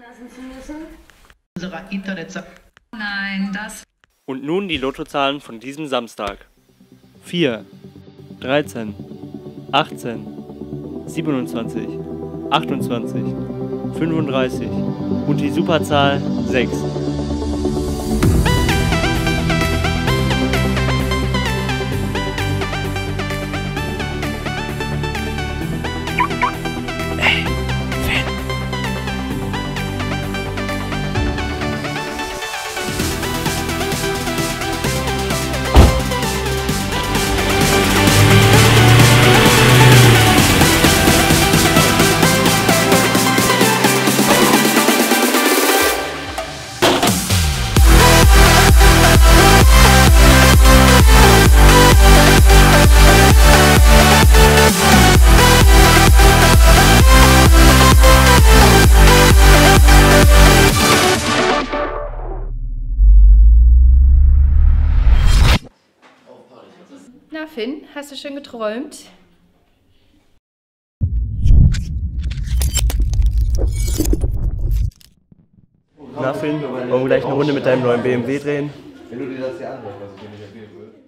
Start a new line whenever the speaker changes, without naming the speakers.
Nein, das.
Und nun die Lottozahlen von diesem Samstag. 4, 13, 18, 27, 28, 35 und die Superzahl 6.
Na Finn, hast du schon geträumt?
Na Finn, wollen wir gleich eine Runde mit deinem neuen BMW drehen?
Wenn du dir das hier anhörst, was ich dir nicht empfehlen würde.